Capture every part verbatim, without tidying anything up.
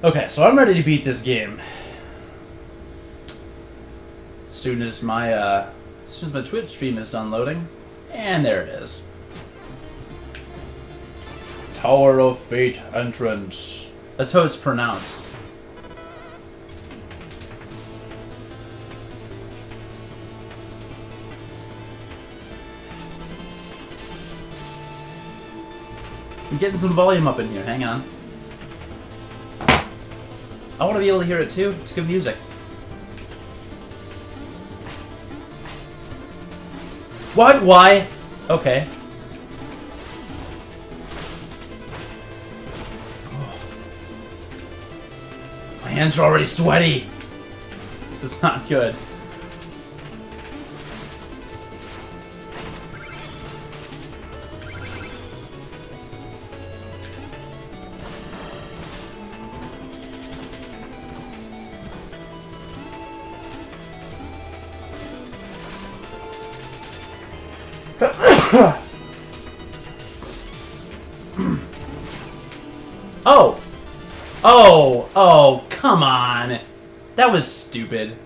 Okay, so I'm ready to beat this game. As soon as my uh, as soon as my Twitch stream is done loading, and there it is. Tower of Fate entrance. That's how it's pronounced. I'm getting some volume up in here. Hang on. I want to be able to hear it too. It's good music. What? Why? Okay. Oh. My hands are already sweaty. This is not good. Oh! Oh! Oh, come on! That was stupid.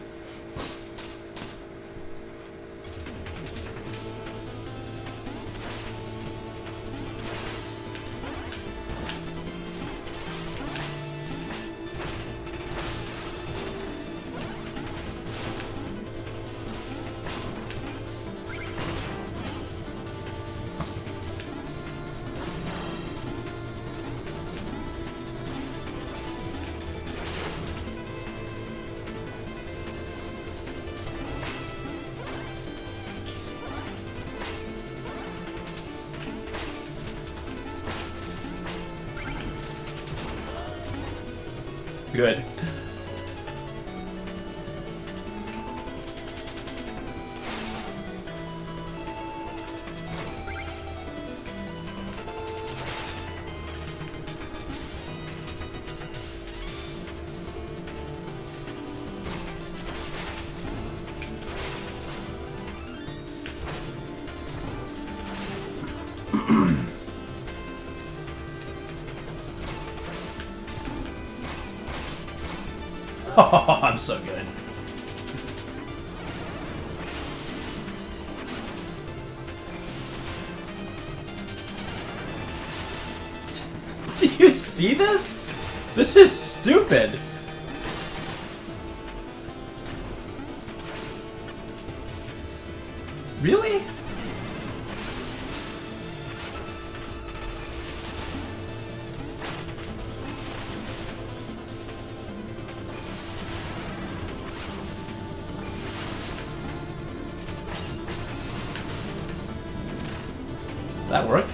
Good. Oh, I'm so good. Do you see this? This is stupid. Really? That worked.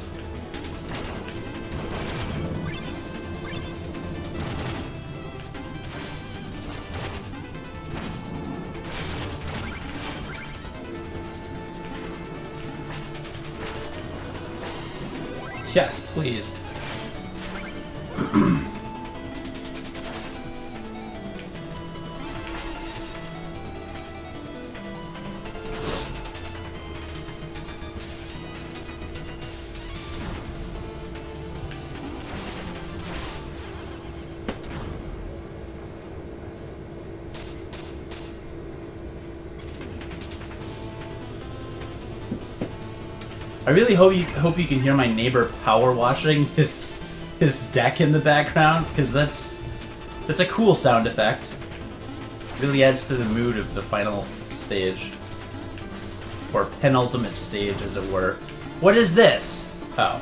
Yes, please. I really hope you hope you can hear my neighbor power washing his his deck in the background, because that's that's a cool sound effect. Really adds to the mood of the final stage, or penultimate stage, as it were. What is this? Oh.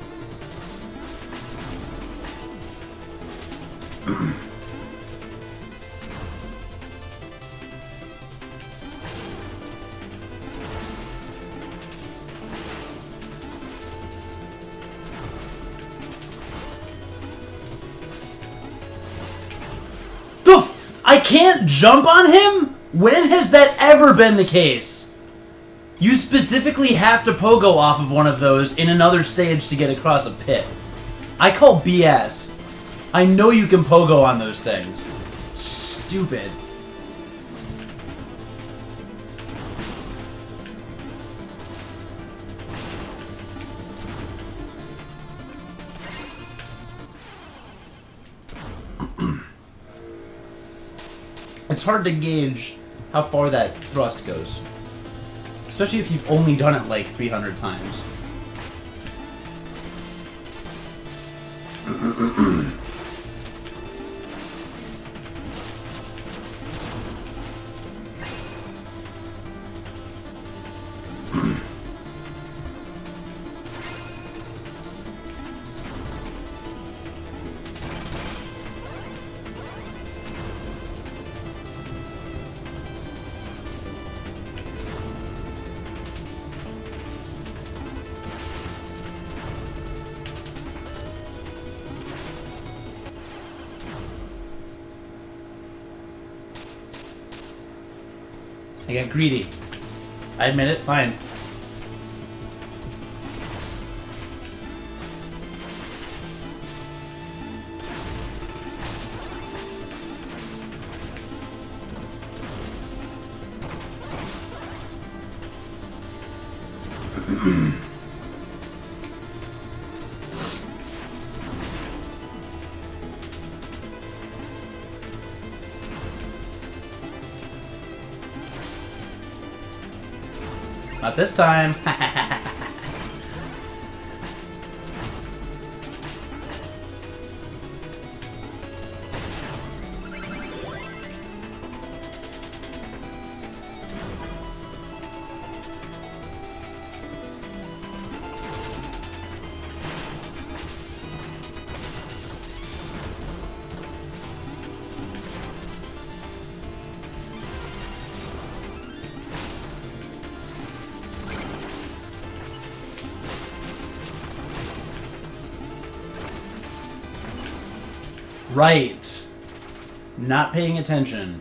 I can't jump on him? When has that ever been the case? You specifically have to pogo off of one of those in another stage to get across a pit. I call B S. I know you can pogo on those things. Stupid. it's hard to gauge how far that thrust goes. Especially if you've only done it like three hundred times. I got greedy. I admit it, fine. Not this time. Right. Not paying attention.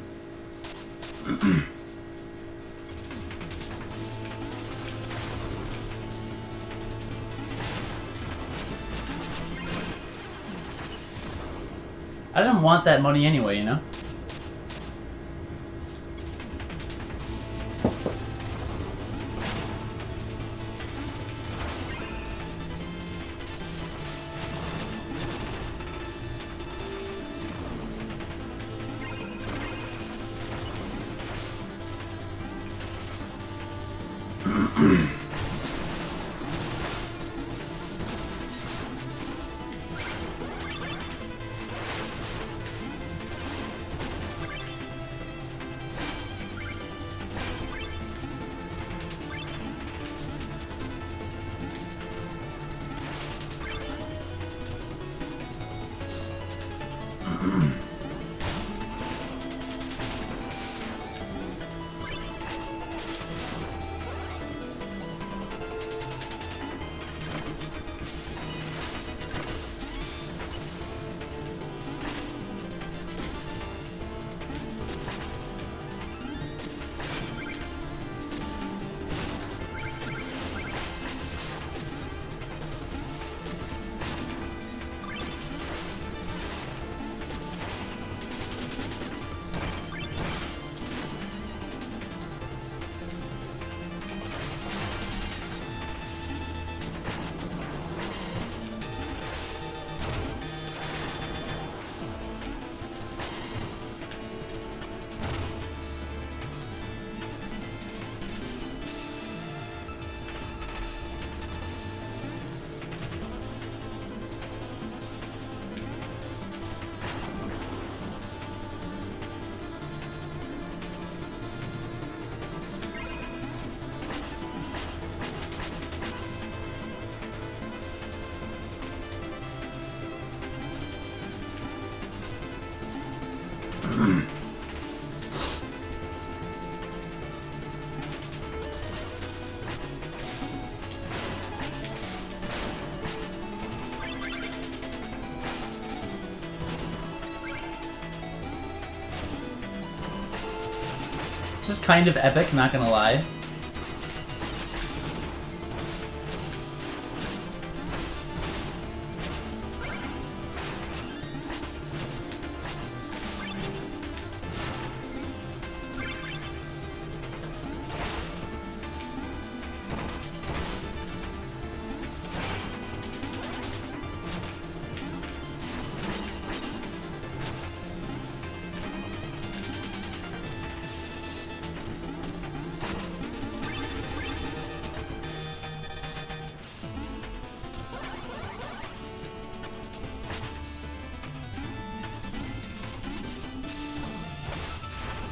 I didn't want that money anyway, you know? This is kind of epic, not gonna lie.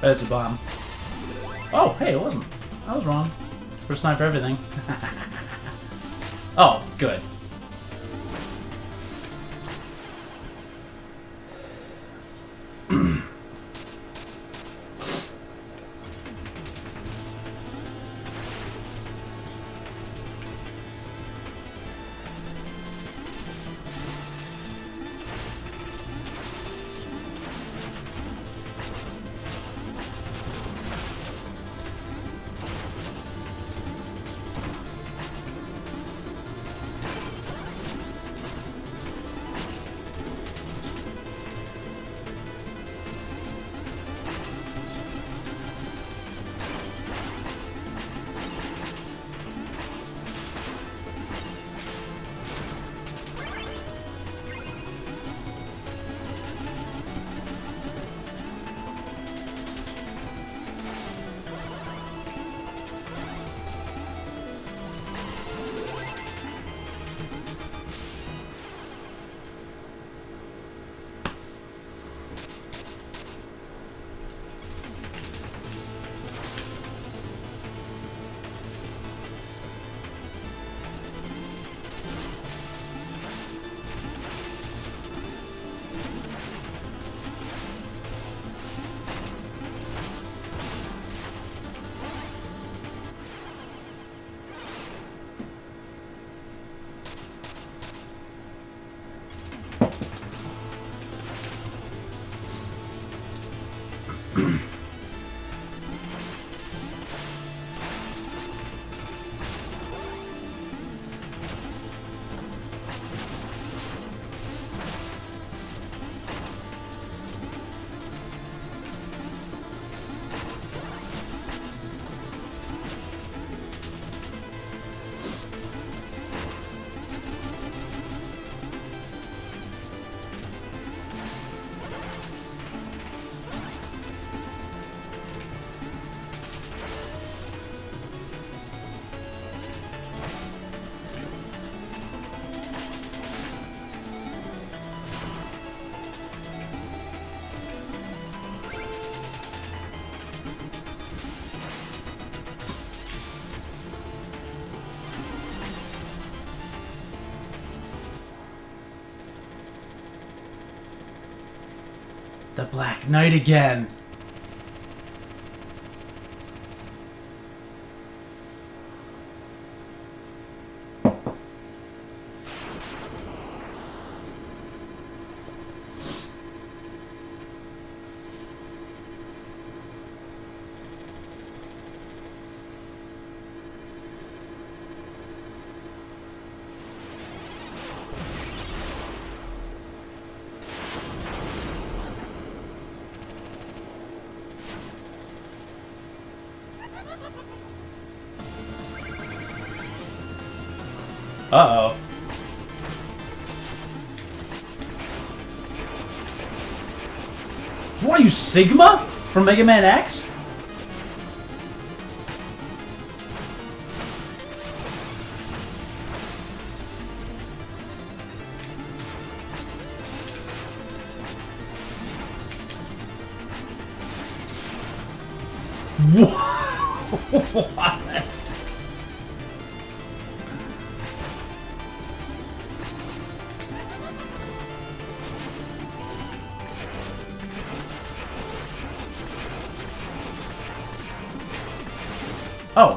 That's a bomb. Oh, hey, it wasn't. I was wrong. First time for everything. Oh, good. The Black Knight again. Uh-oh. What are you, Sigma? From Mega Man X? What? Oh.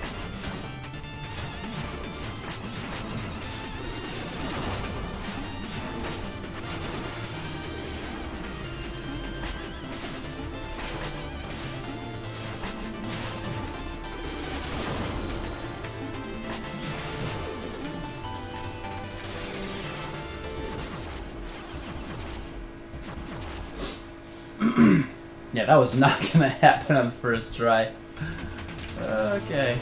Yeah, that was not gonna happen on the first try. Okay.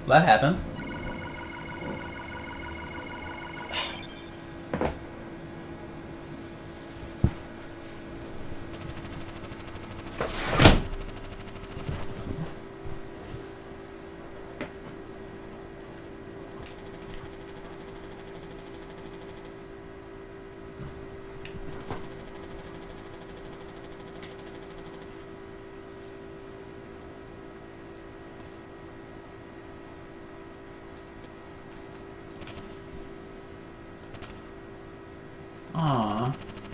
that happened. Aww.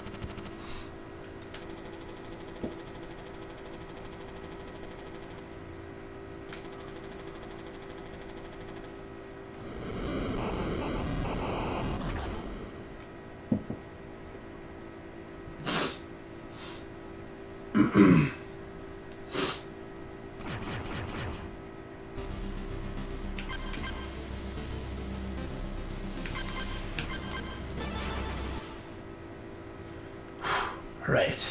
Right.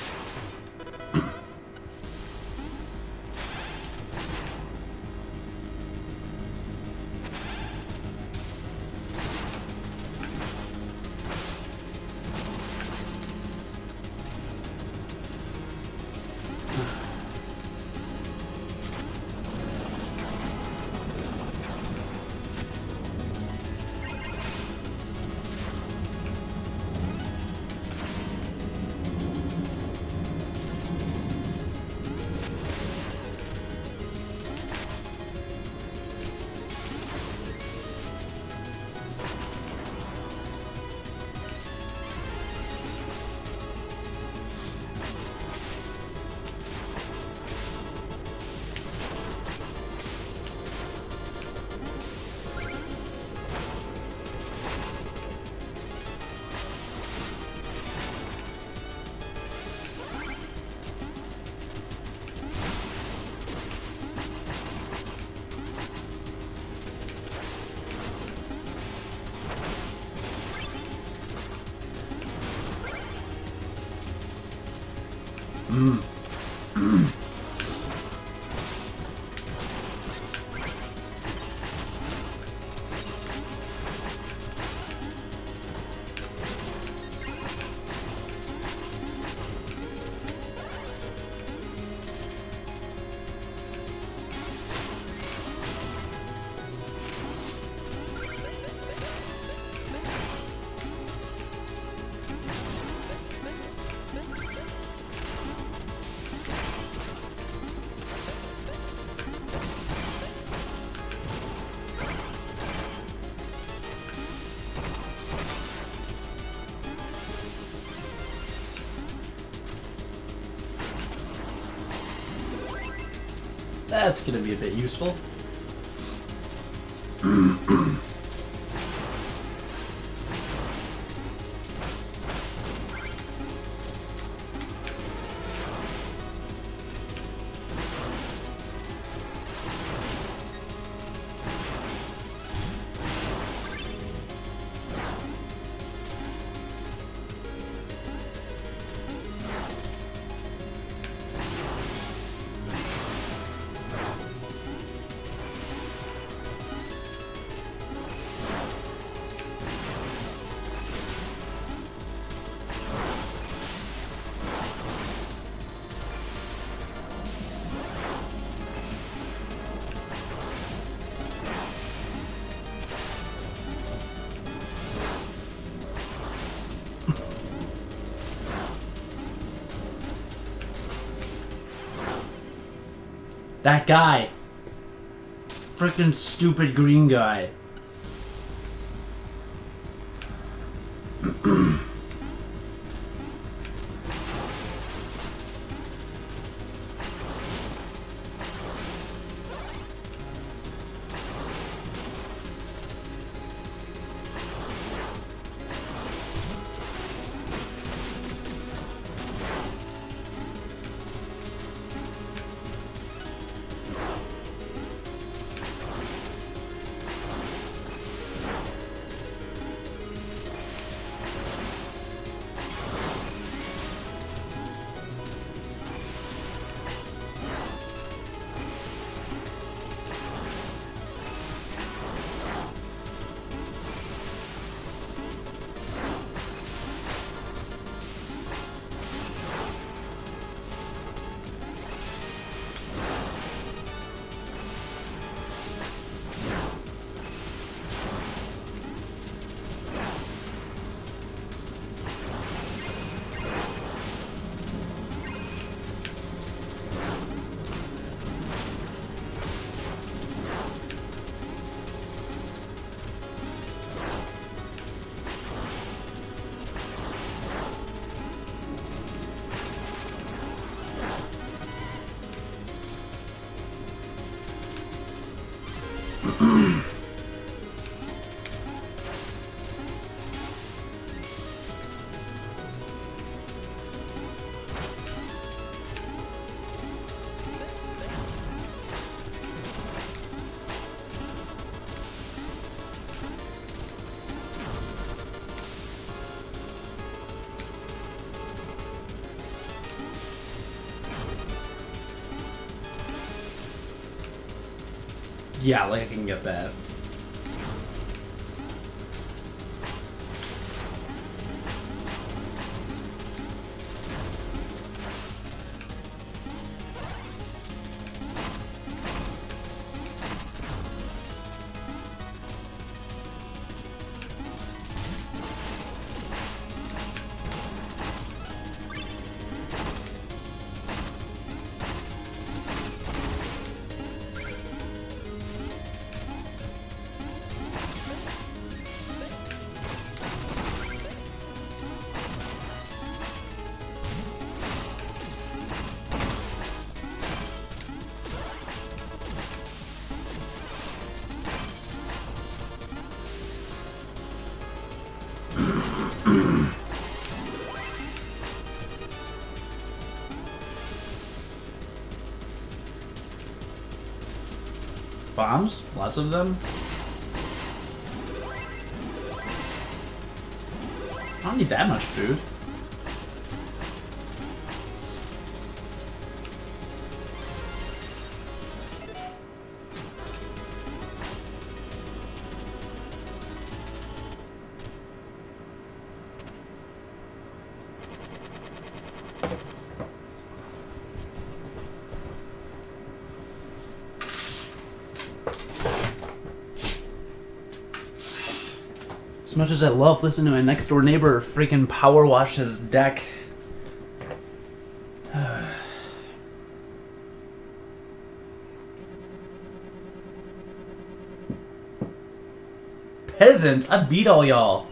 Mm. That's gonna be a bit useful. That guy. Frickin' stupid green guy. Yeah, like I can get that. Bombs? Lots of them? I don't need that much food. As much as I love listening to my next door neighbor freaking power wash his deck. Peasant, I beat all y'all.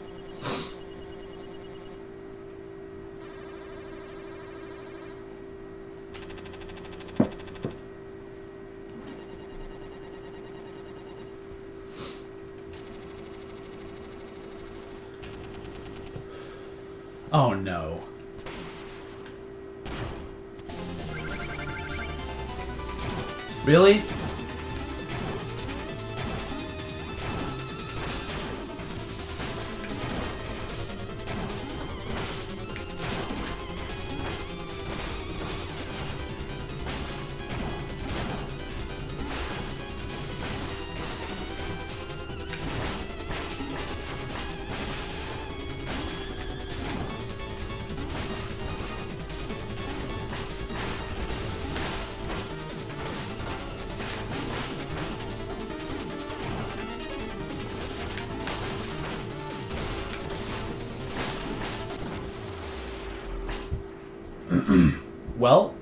Oh no. Really? Well,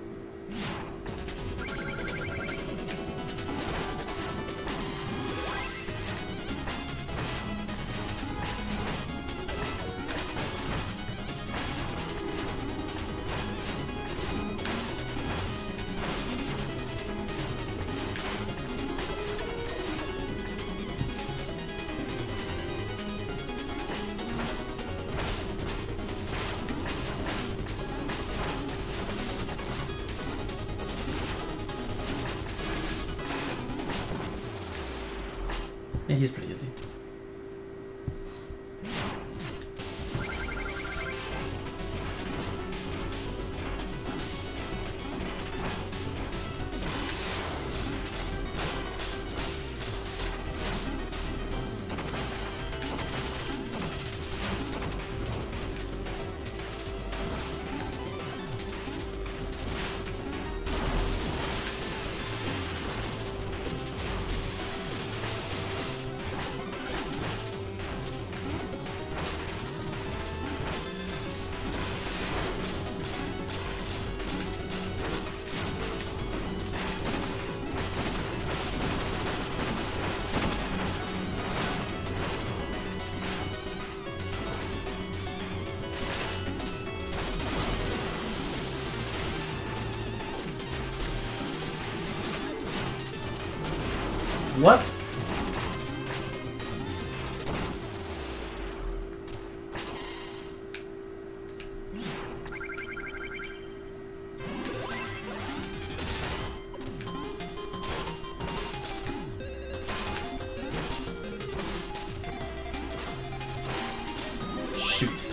yeah, he's pretty easy. What? Shoot.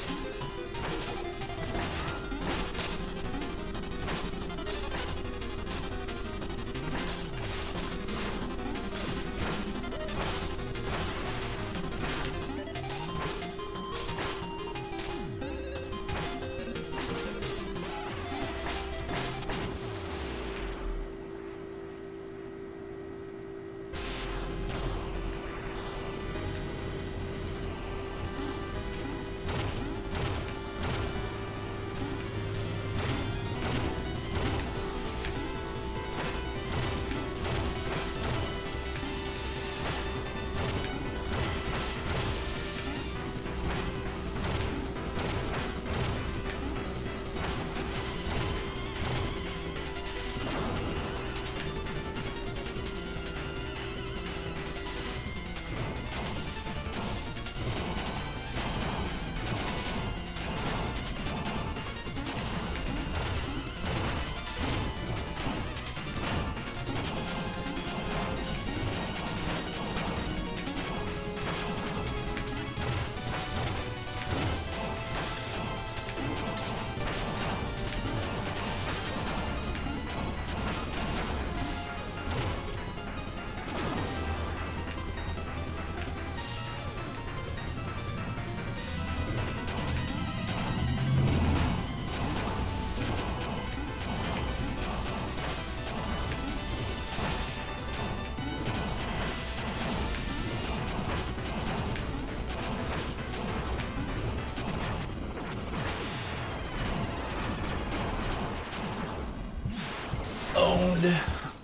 good.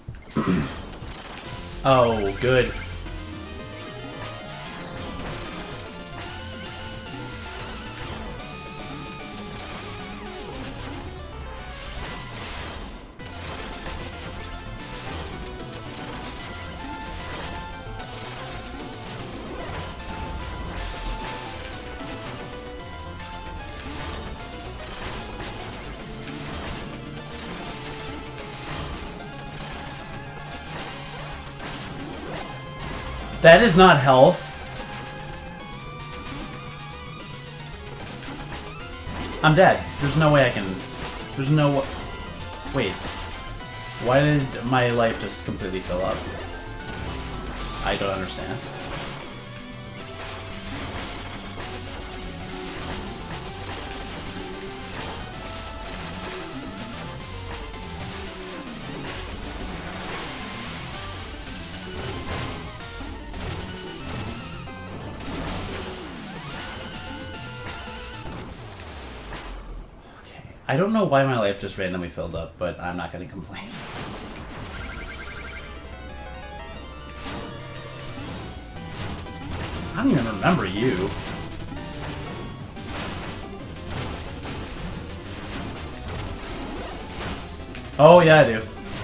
Oh, good. That is not health. I'm dead. There's no way I can... There's no... Wait. Why did my life just completely fill up? I don't understand. I don't know why my life just randomly filled up, but I'm not going to complain. I don't even remember you. Oh, yeah, I do.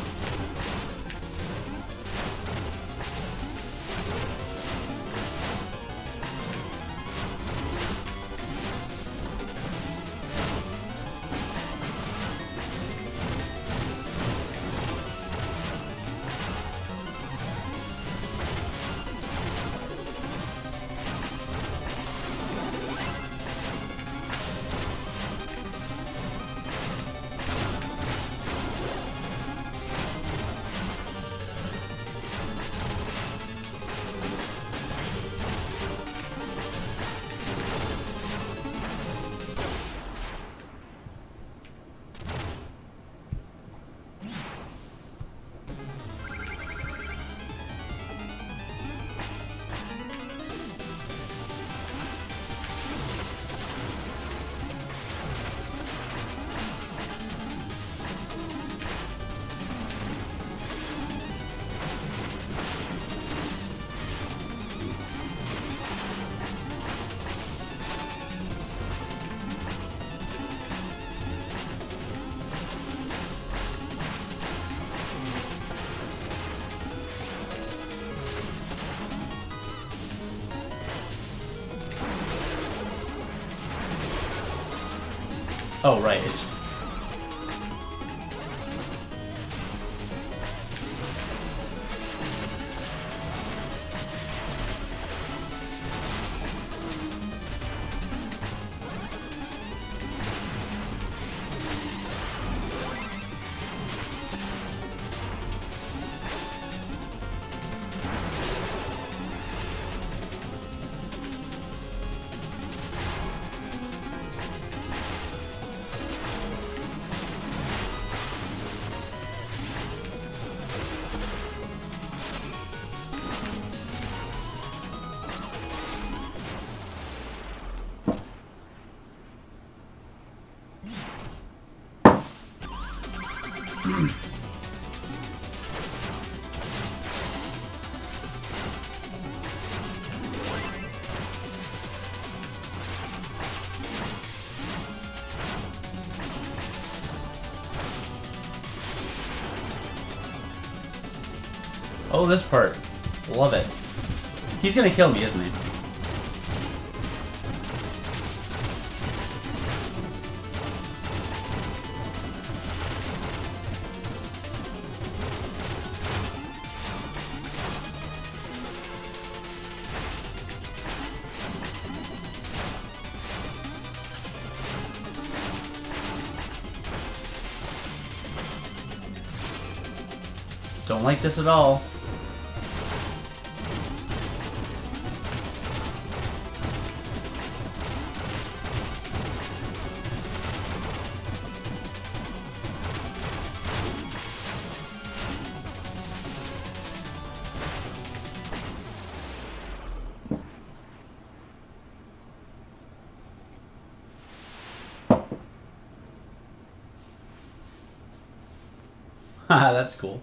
Oh, right. It's... Oh, this part. Love it. He's gonna kill me, isn't he? Don't like this at all. That's cool.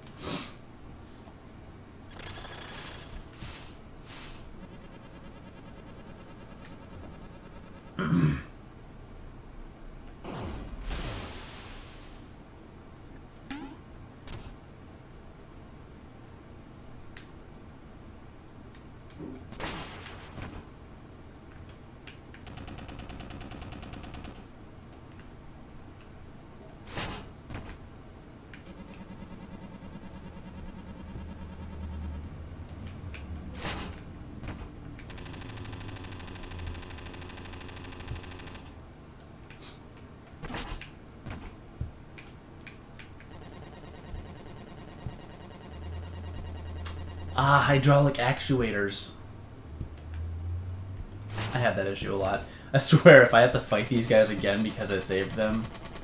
Ah, hydraulic actuators. I had that issue a lot. I swear, if I had to fight these guys again because I saved them...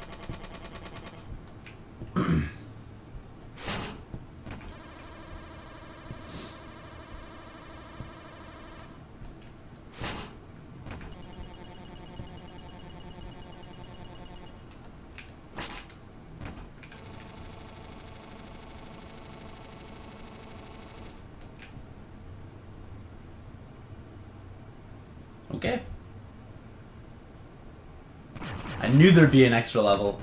Okay. I knew there'd be an extra level.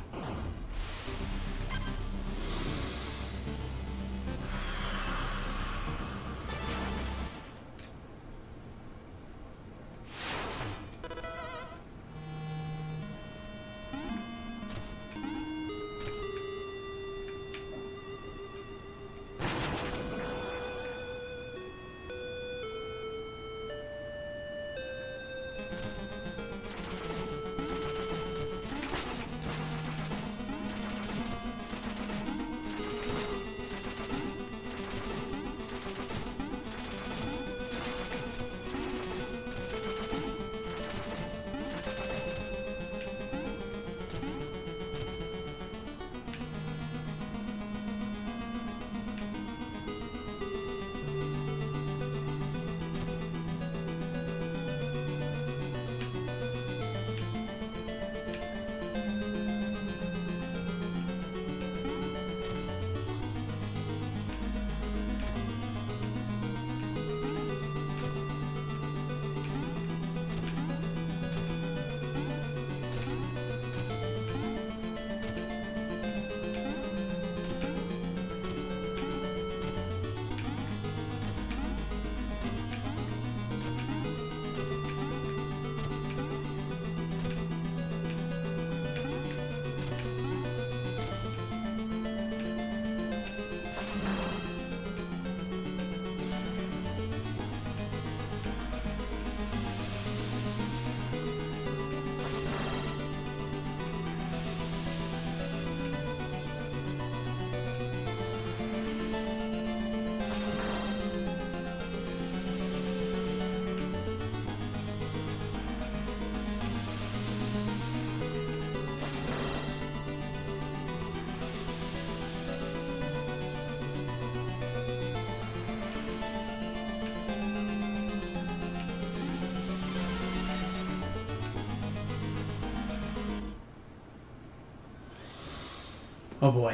Oh boy.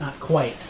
Not quite.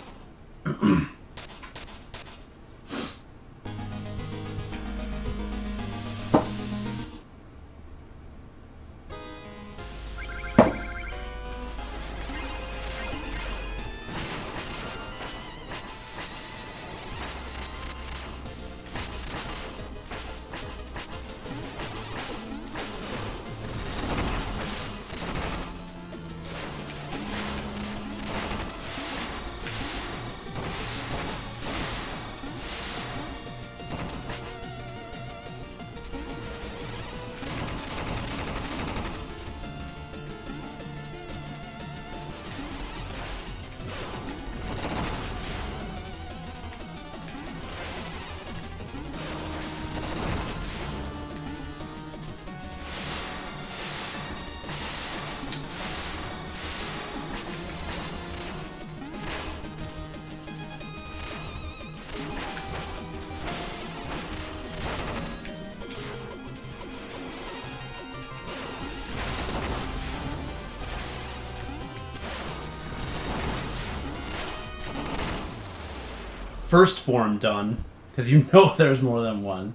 First form done, because you know there's more than one.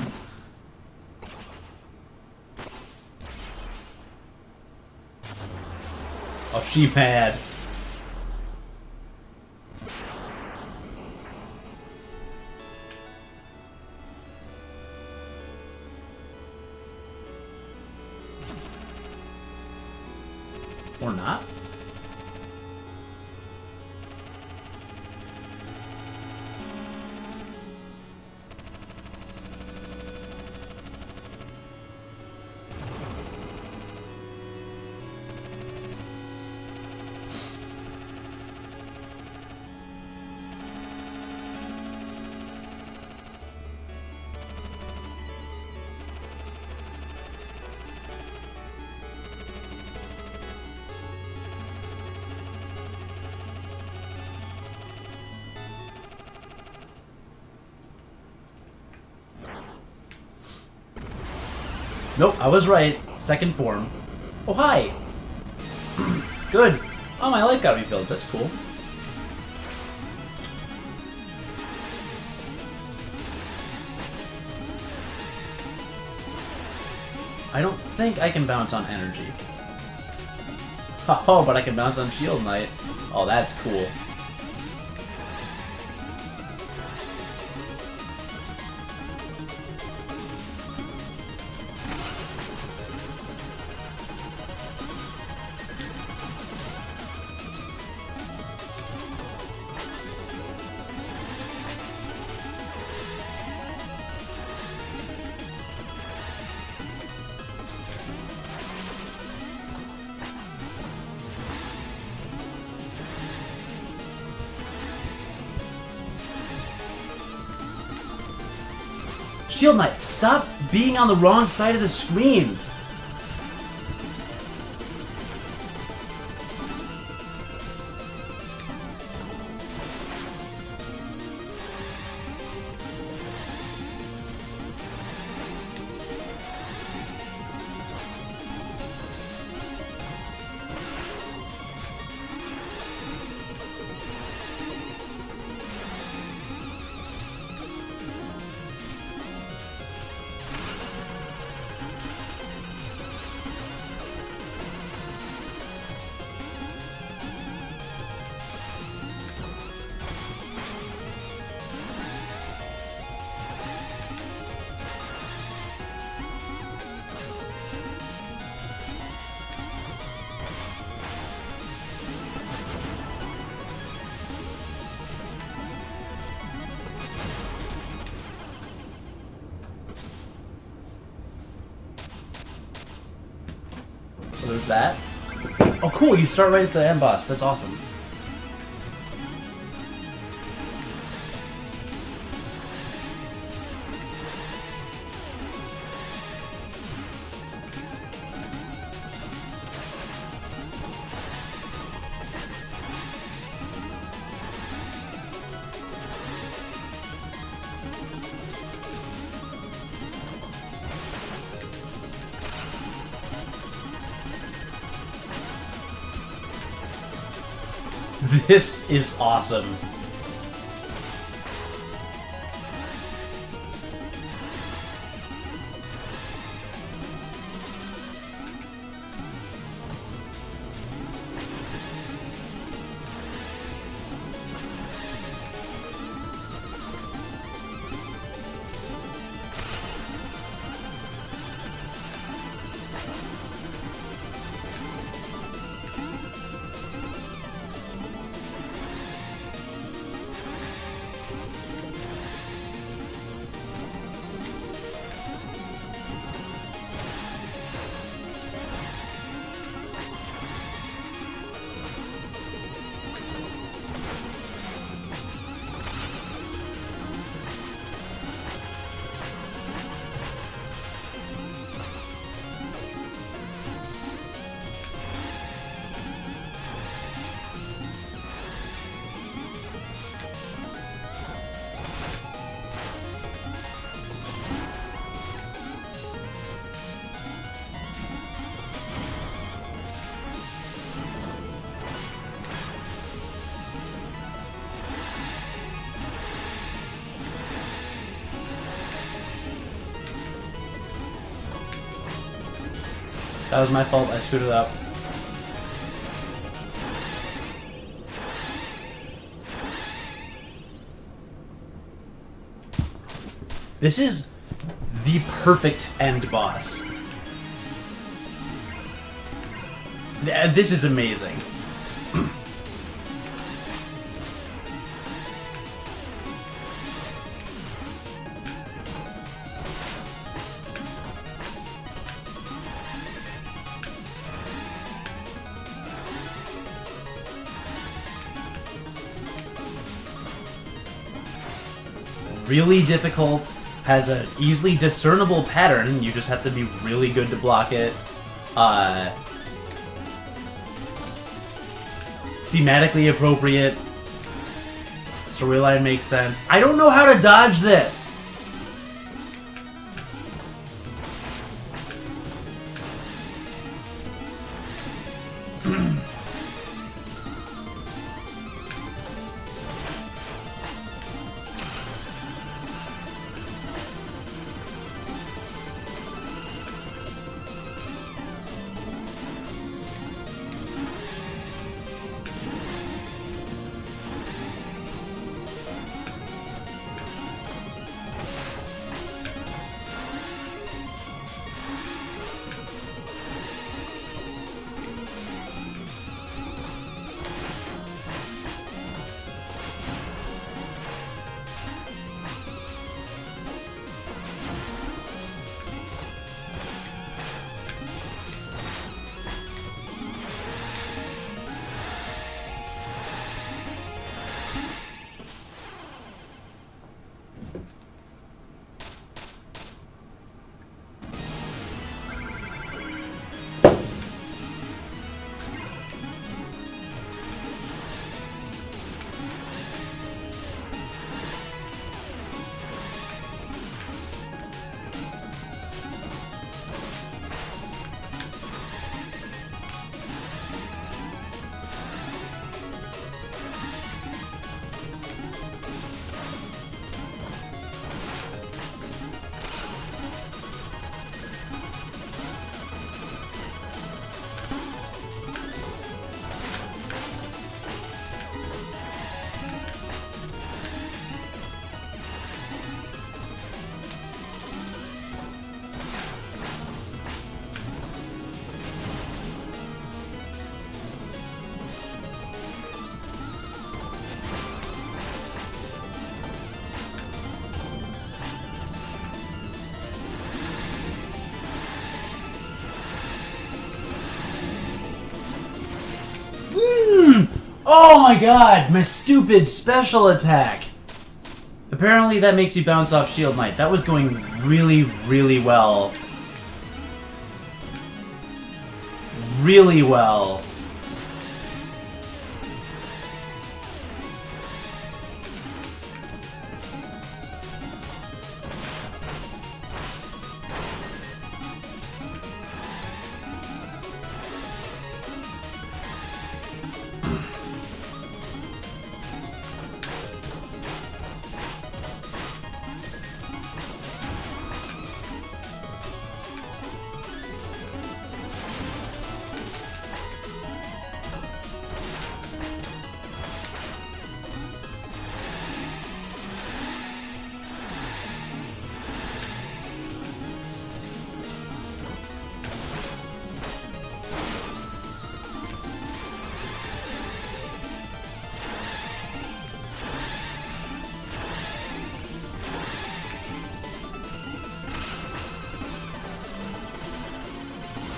Oh, she mad. Or not? Nope, I was right. Second form. Oh, hi! Good. Oh, my life got refilled. That's cool. I don't think I can bounce on energy. Oh, but I can bounce on Shield Knight. Oh, that's cool. Shield Knight, stop being on the wrong side of the screen! So there's that. Oh, cool, you start right at the end boss. That's awesome. This is awesome. That was my fault, I screwed it up. This is the perfect end boss. This is amazing. Really difficult, has an easily discernible pattern, you just have to be really good to block it. Uh, thematically appropriate. Storyline makes sense. I don't know how to dodge this! Oh my god, my stupid special attack! Apparently that makes you bounce off Shield Knight. That was going really, really well. Really well.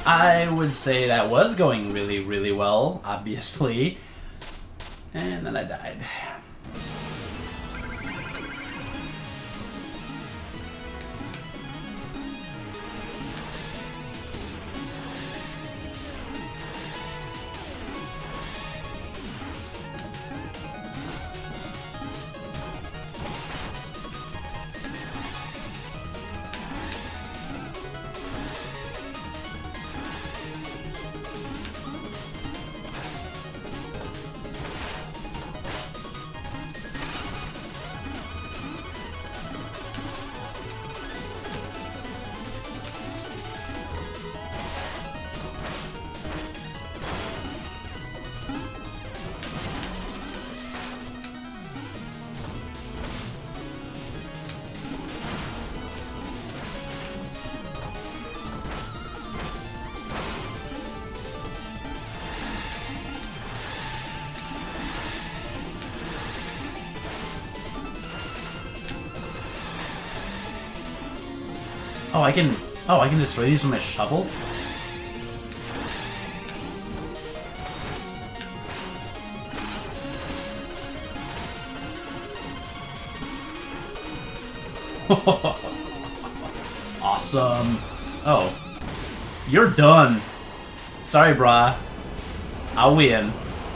I would say that was going really, really well, obviously. And then I died. Oh, I can... Oh, I can destroy these with my shovel? Awesome. Oh. You're done. Sorry, brah. I'll win.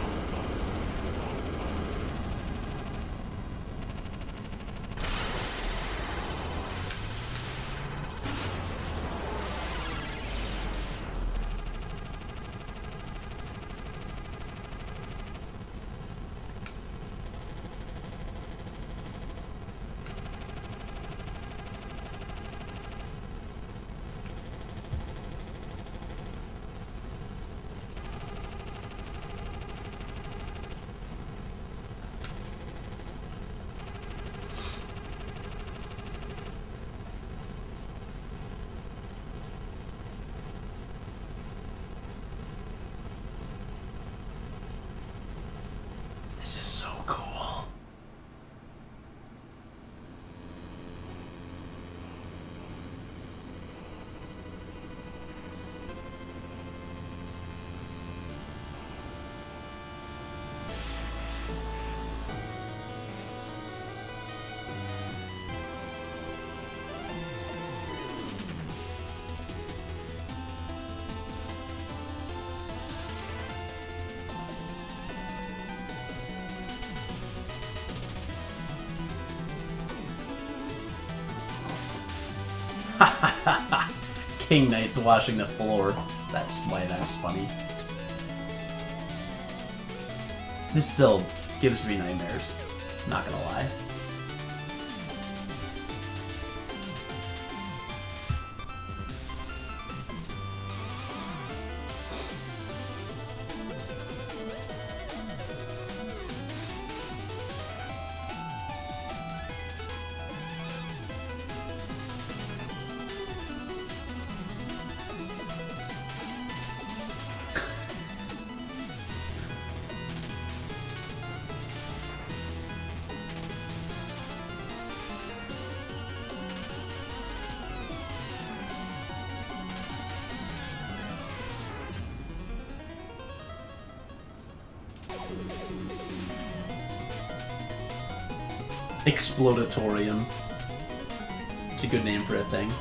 This is so cool. King Knight's washing the floor. That's why that's funny. This still gives me nightmares, not gonna lie. Explodatorium. It's a good name for a thing.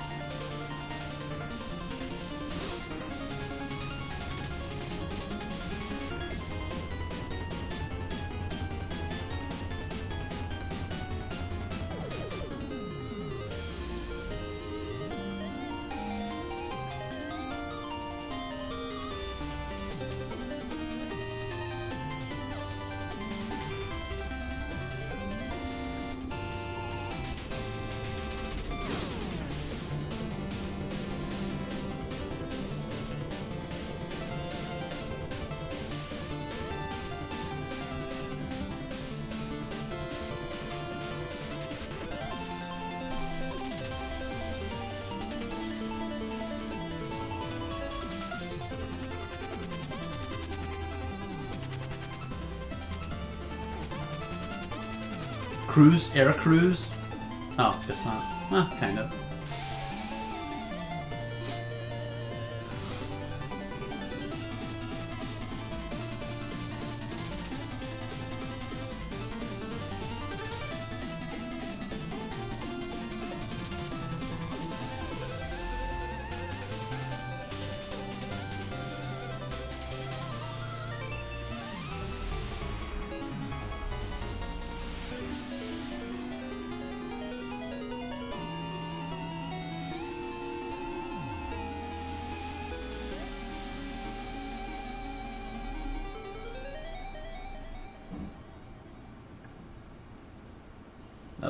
Cruise? Air cruise? Oh, it's not. Well, kind of.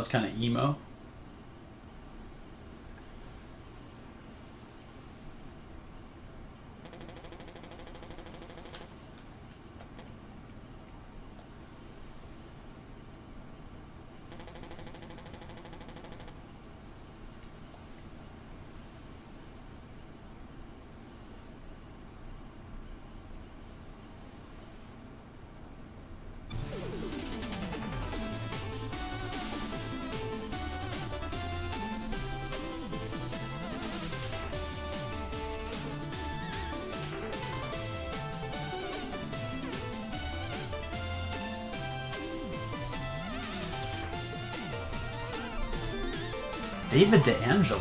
was kind of emo. David D'Angelo.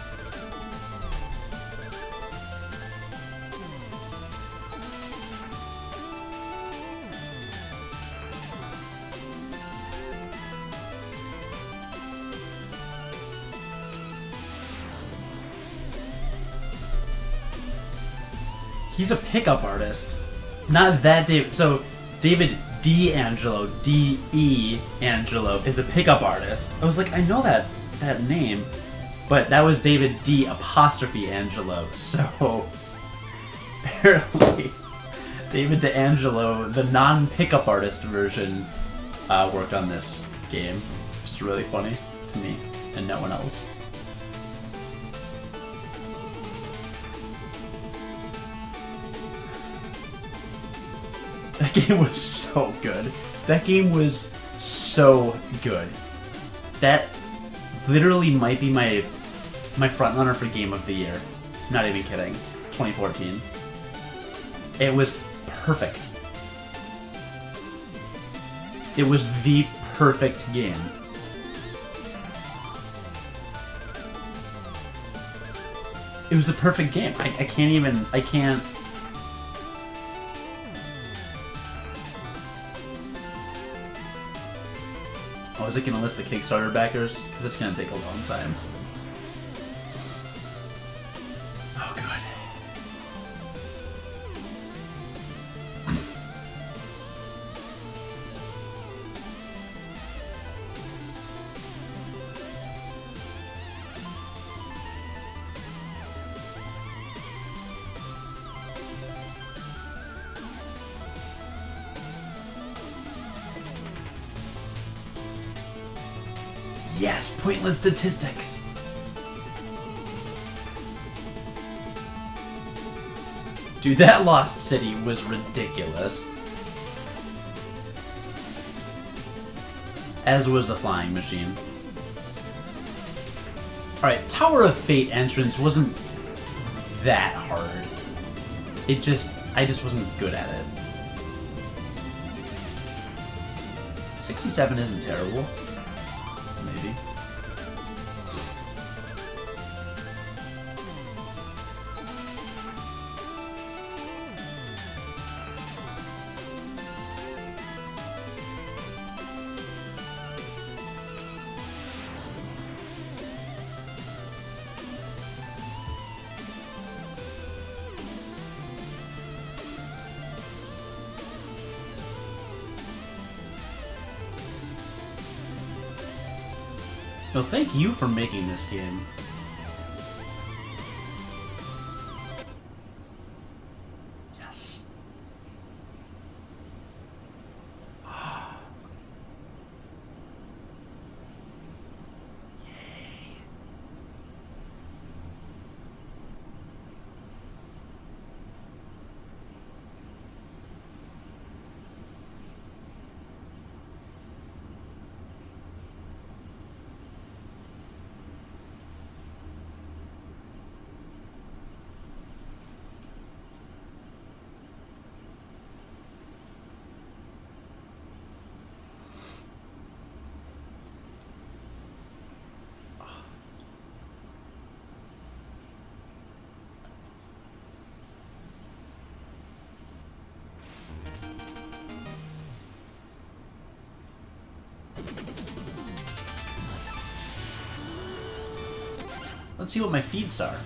He's a pickup artist. Not that David. So, David D'Angelo, D E Angelo, is a pickup artist. I was like, I know that that name, but that was David D apostrophe Angelo. So, apparently, David D'Angelo, the non-pickup artist version, uh, worked on this game. Which is really funny to me and no one else. That game was so good. That game was so good. That literally might be my my front runner for Game of the Year. Not even kidding. twenty fourteen. It was perfect. It was the perfect game. It was the perfect game. I, I can't even... I can't... Oh, is it going to list the Kickstarter backers? Because it's going to take a long time. Oh, God. Yes, pointless statistics. Dude, that Lost City was ridiculous. As was the flying machine. Alright, Tower of Fate entrance wasn't that hard. It just... I just wasn't good at it. sixty-seven isn't terrible. Maybe. Well, thank you for making this game. Yes. Yay. Let's see what my feeds are.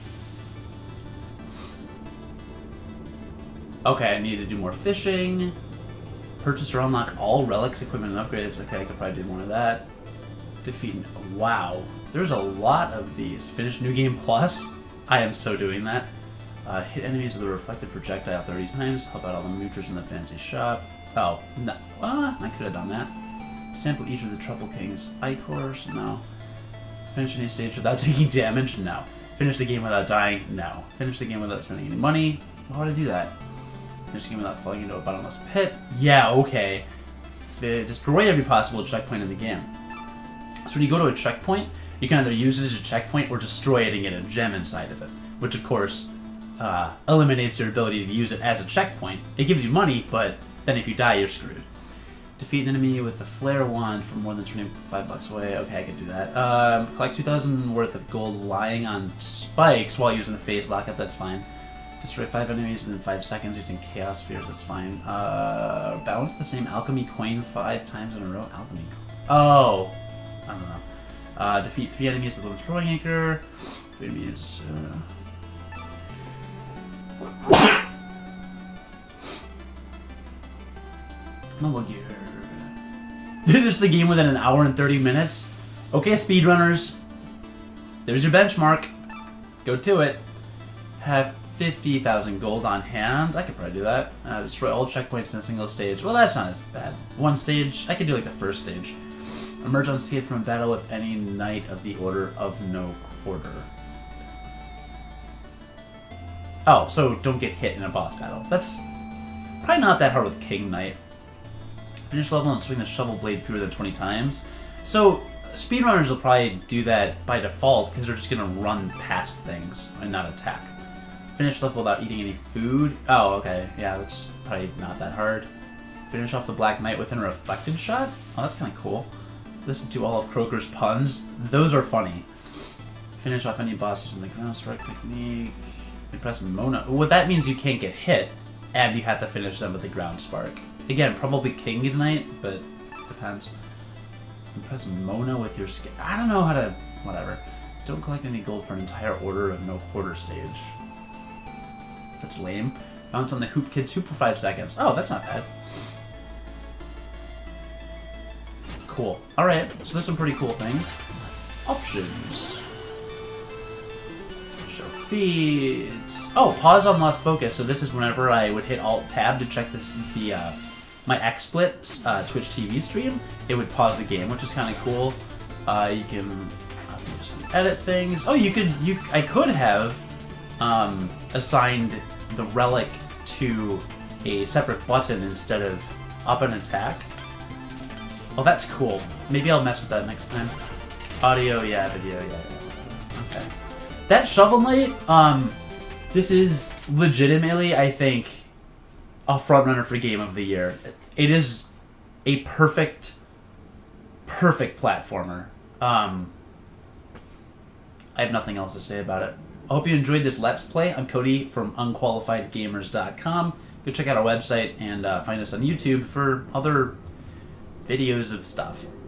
Okay, I need to do more fishing. Purchase or unlock all relics, equipment, and upgrades. Okay, I could probably do more of that. Defeat. Wow. There's a lot of these. Finish New Game Plus. I am so doing that. Uh, hit enemies with a reflected projectile thirty times. Help out all the moochers in the fancy shop. Oh, no. Uh, I could have done that. Sample each of the Trouble King's Icors. No. Finish any stage without taking damage? No. Finish the game without dying? No. Finish the game without spending any money? Why would I do that? Finish the game without falling into a bottomless pit? Yeah, okay. F destroy every possible checkpoint in the game. So when you go to a checkpoint, you can either use it as a checkpoint or destroy it and get a gem inside of it. Which, of course, uh, eliminates your ability to use it as a checkpoint. It gives you money, but then if you die, you're screwed. Defeat an enemy with the flare wand from more than twenty-five bucks away. Okay, I can do that. Um, collect two thousand worth of gold lying on spikes while using the phase lockup. That's fine. Destroy five enemies in five seconds using chaos spheres. That's fine. Uh, balance the same alchemy coin five times in a row. Alchemy. Oh, I don't know. Uh, defeat three enemies with one throwing anchor. Three enemies. Uh... Level gear. Finish the game within an hour and thirty minutes. Okay, speedrunners. There's your benchmark. Go to it. Have fifty thousand gold on hand. I could probably do that. Uh, destroy all checkpoints in a single stage. Well, that's not as bad. One stage. I could do like the first stage. Emerge unscathed from a battle with any knight of the Order of No Quarter. Oh, so don't get hit in a boss battle. That's probably not that hard with King Knight. Finish level and swing the shovel blade through them twenty times. So, speedrunners will probably do that by default because they're just going to run past things and not attack. Finish level without eating any food. Oh, okay. Yeah, that's probably not that hard. Finish off the Black Knight within a reflected shot? Oh, that's kind of cool. Listen to all of Croker's puns. Those are funny. Finish off any boss using the ground strike technique. Impress Mona. What that means you can't get hit, and you have to finish them with the ground spark. Again, probably King Knight, but depends. Impress Mona with your skin. I don't know how to... Whatever. Don't collect any gold for an entire Order of No Quarter stage. That's lame. Bounce on the Hoop Kids Hoop for five seconds. Oh, that's not bad. Cool. Alright, so there's some pretty cool things. Options. Show feeds. Oh, pause on lost focus. So this is whenever I would hit Alt-Tab to check this, the... Uh, my XSplit uh, Twitch T V stream, it would pause the game, which is kind of cool. Uh, you can uh, just edit things. Oh, you could, you, I could have um, assigned the relic to a separate button instead of up and attack. Oh, that's cool. Maybe I'll mess with that next time. Audio, yeah, video, yeah, yeah. Okay. That Shovel Knight, um, this is legitimately, I think, a frontrunner for Game of the Year. It is a perfect, perfect platformer. Um, I have nothing else to say about it. I hope you enjoyed this Let's Play. I'm Cody from unqualified gamers dot com. Go check out our website and uh, find us on YouTube for other videos of stuff.